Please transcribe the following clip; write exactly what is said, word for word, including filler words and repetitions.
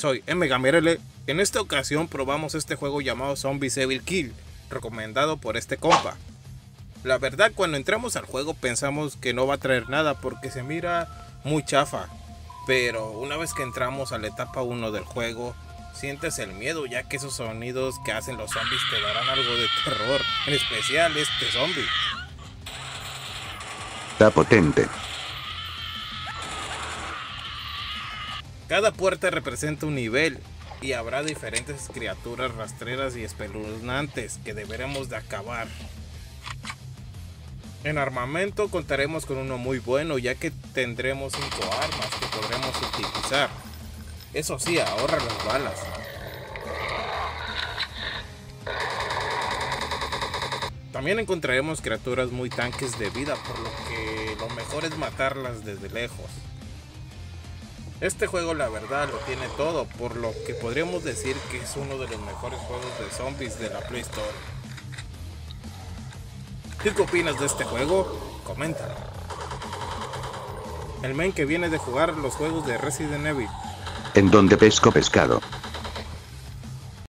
soy M Gamerele. En esta ocasión probamos este juego llamado Zombies Evil Kill, recomendado por este compa. La verdad, cuando entramos al juego pensamos que no va a traer nada porque se mira muy chafa, pero una vez que entramos a la etapa uno del juego, sientes el miedo, ya que esos sonidos que hacen los zombies te darán algo de terror, en especial este zombie. Está potente. Cada puerta representa un nivel y habrá diferentes criaturas rastreras y espeluznantes que deberemos de acabar. En armamento contaremos con uno muy bueno, ya que tendremos cinco armas que podremos utilizar. Eso sí, ahorra las balas. También encontraremos criaturas muy tanques de vida, por lo que lo mejor es matarlas desde lejos. Este juego la verdad lo tiene todo, por lo que podríamos decir que es uno de los mejores juegos de zombies de la Play Store. ¿Tú qué opinas de este juego? Coméntalo. El men que viene de jugar los juegos de Resident Evil. En donde pesco pescado.